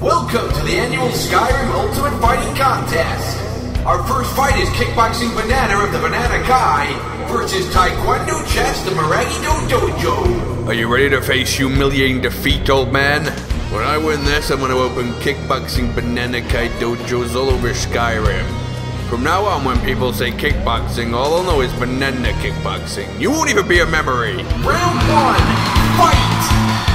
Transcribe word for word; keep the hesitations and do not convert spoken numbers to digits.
Welcome to the annual Skyrim Ultimate Fighting Contest. Our first fight is Kickboxing Banana of the Banana Kai versus Taekwondo Chess the Maragi Do Dojo. Are you ready to face humiliating defeat, old man? When I win this, I'm going to open Kickboxing Banana Kai dojos all over Skyrim. From now on, when people say kickboxing, all I'll know is banana kickboxing. You won't even be a memory. Round one, fight!